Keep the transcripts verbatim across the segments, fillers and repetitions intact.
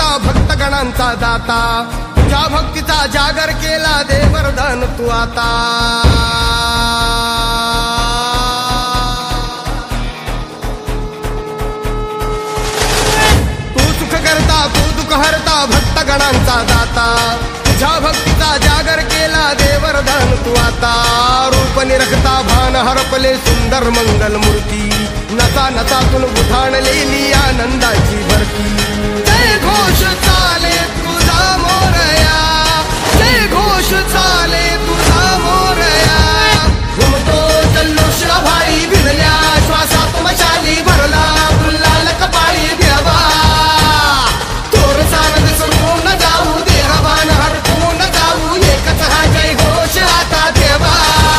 रखता भक्तगणांचा दाता, तुझ्या भक्तीचा जागर केला दे वरदान तू आता। तू सुख करता तू दुःख हरता भक्तगणांचा दाता, तुझ्या भक्तीचा जागर केला दे वरदान तू आता। रूप निरखता भान हरपले सुंदर मंगल मूर्ती, नसा नसातून उठाणलेली आनंदाची भरती। जय घोष चाले तुझा मोरया, जय घोष चाले तुझा मोरया। घुमतो जल्लोष भाई भिनल्या श्वासात मशाली भरला, गुलाल कपाळी देवा। थोर सारद सोडून जाऊ देहभान हरपून जाऊ, एकच हा जय घोष आता देवा।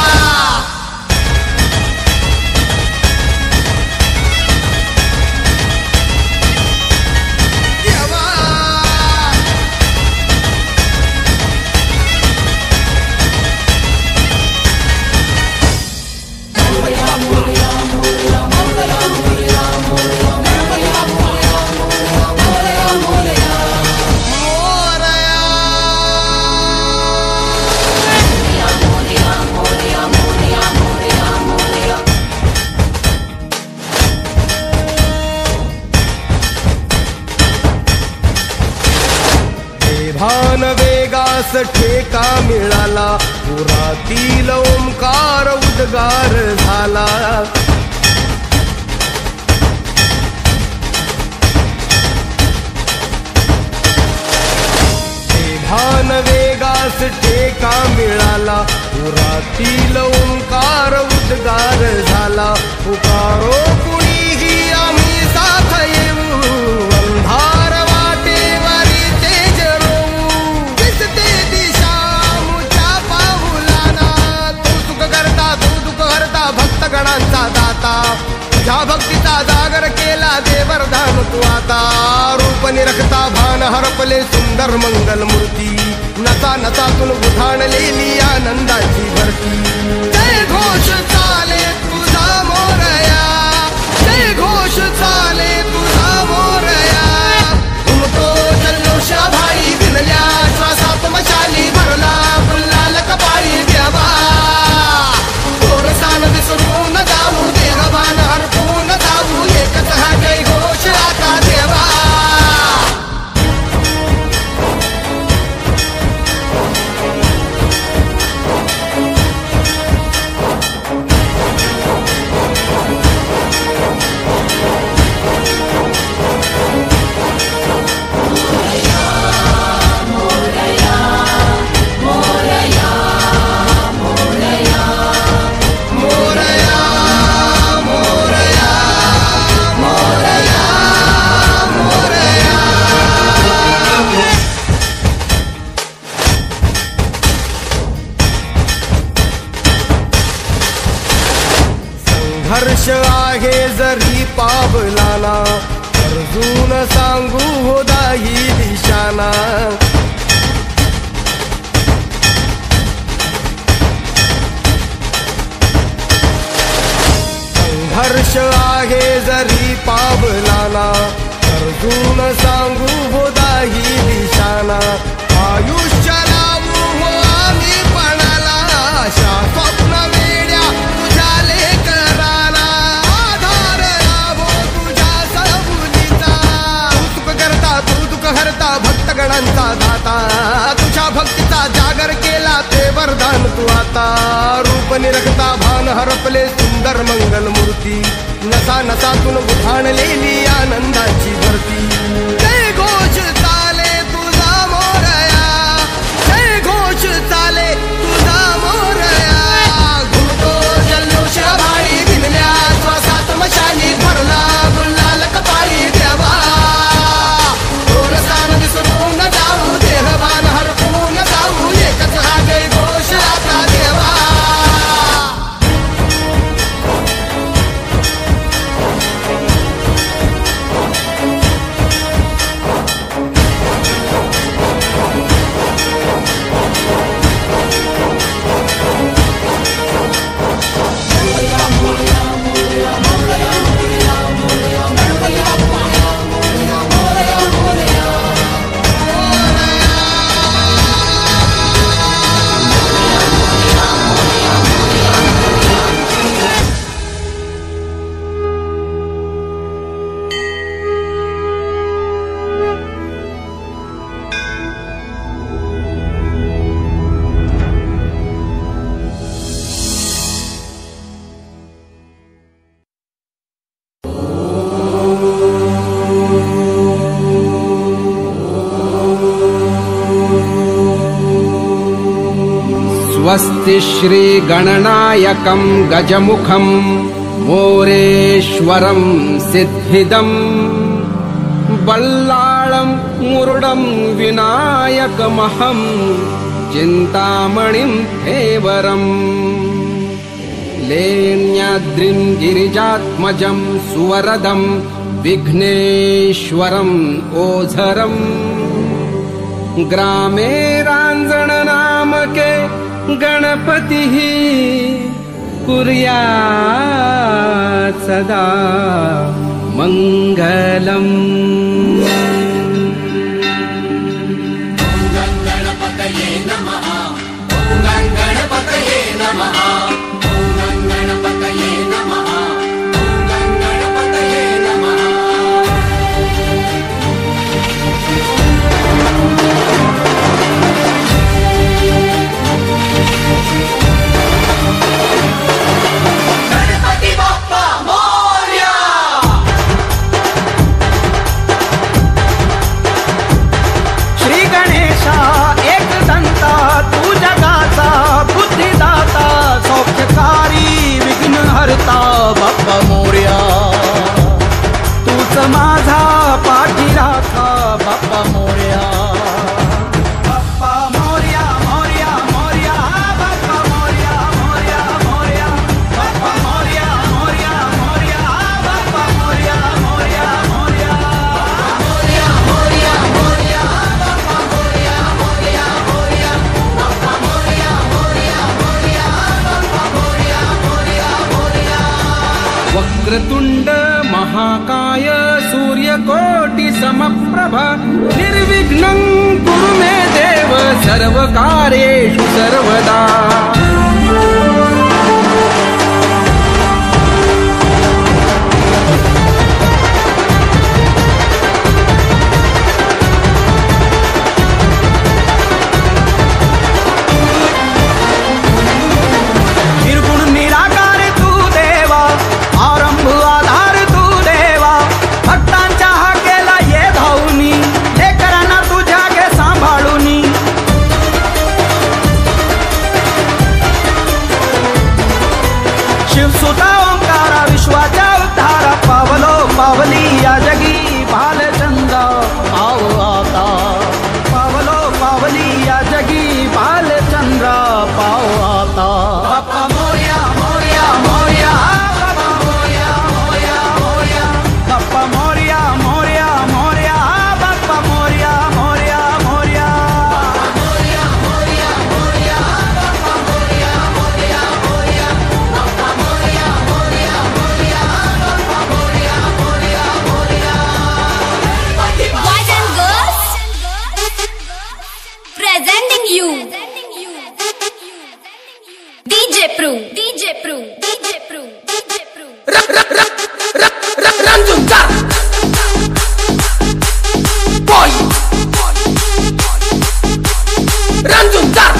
भान वेगास ठेका मिळाला, पुरातील ओंकार उद्गार झाला। भान वेगास ठेका मिळाला, पुरातील ओंकार उद्गार झाला। पुकारो कुणीही आम्ही साथ येऊ, अंधार वाटेवरी तेज रोवू। दिसते दिशा मुच्या पाऊलाना, तू सुख करता तू दुःख हरता भक्तगणांचा दाता, तुझ्या भक्तीचा जागर केला दे वरदान तू आता। रूप निरखता भान हरपले सुंदर मंगल मूर्ती, नसा नसातून उठाणलेली आनंदाची भरती। जय घोष चाले तुझा मोरया, जय घोष चाले तुझा मोरया। घुमतो जल्लोष भाई भिनल्या श्वासात मशाली भरला, गुलाल कपाळी देवा। थोर सानद सोडून जाऊ देहभान हरपून जाऊ, एकच हा जय घोष आता देवा। हर्ष आहे जरी पावलाना, अर्जुन सांगू हो दाही दिशाना। संघर्ष आहे जरी पावलाना, अर्जुन सांगू हो दाही दिशाना। आयुष्य लावू हो आम्ही पणाला, आशा स्वप्न वेड्या तुझ्या लेकराला। आधार लाभो तुझ्या सबुलीचा, तू सुख करता तू दुःख हरता भक्तगणांचा दाता, तुझ्या भक्तीचा जागर केला ते वरदान तू आता। रूप निरखता भान हरपले सुंदर मंगल मूर्ती, नसा नसातून उठाणलेली आनंदाची भरती। जय घोष चाले तुझा मोरया, जय घोष चाले तुझा मोरया। घुमतो जल्लोष भाई भिनल्या श्वासात मशाली भरला, गुलाल कपाळी देवा। थोर सानद सोडून जाऊ देहभान हरपून जाऊ, एकच हा जय घोष आता देवा। स्वस्ति श्री गणनायकं गजमुखं मोरेश्वरं सिद्धिदं बल्लाळं मुरुडं विनायकमहं चिन्तामणिं धेवरम् लेण्याद्रिं गिरिजात्मजं सुवरदं विघ्नेश्वरम् ओझरम् ग्रामे रांजण नामके गणपतिः कुर्यात् सदा मंगलम्। ओम गणपतये नमः, ओम गणपतये नमः, ओम गणपतये नमः, ओम गणपतये नमः। गणपती बाप्पा मोरया। श्री गणेशा एक दंता तू जगाचा बुद्धिदाता सौख्यकारी विघ्नहर्ता बाप्पा मोरया। तूच माझा पाठीराखा बाप्पा मोरया। बाप्पा मोरया मोरया मोरया बाप्पा मोरया मोरया मोरया बाप्पा मोरया मोरया मोरया बाप्पा मोरया मोरया मोरया मोरया मोरया मोरया बाप्पा मोरया मोरया मोरया बाप्पा मोरया मोरया मोरया बाप्पा मोरया मोरया मोरया। वक्रतुंड महाकाय सूर्यकोटि समप्रभ निर्विघ्नं कुरु मे देव सर्वकार्येषु सर्वदा। निर्गुण निराकार तू देवा आरंभ आधार तू देवा भक्तांच्या हाकेला ये धावूनी लेकरांना तुझ्या घे सांभाळूनी। शिवसुता ओंकारा विश्वाच्या उद्धारा पावलो पावली या जगी भालचंद्र पाव आता। पावलो पावली या जगी भालचंद्र पाव आता। Bappa Morya Morya Morya Bappa Morya Morya Morya Bappa Morya Morya Morya Bappa Morya Morya Morya Morya Morya Morya Bappa Morya Morya Morya Bappa Morya Morya Morya Bappa Morya Morya Morya. Boys and girls, presenting you D J Pru, D J Pru, D J Pru, D J Pru. रणजुंजार बोय रणजुंजार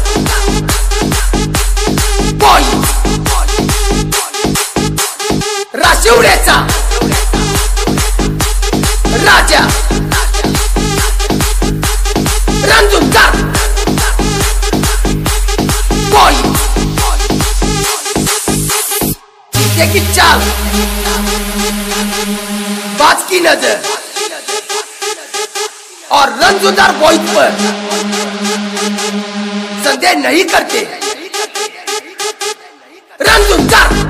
बोय राशिवड्याचा राजा रणजुंजार बोय की चाल बाज की नजर और रंजुदार बॉयज पर संदेह नहीं करते। रंजुदार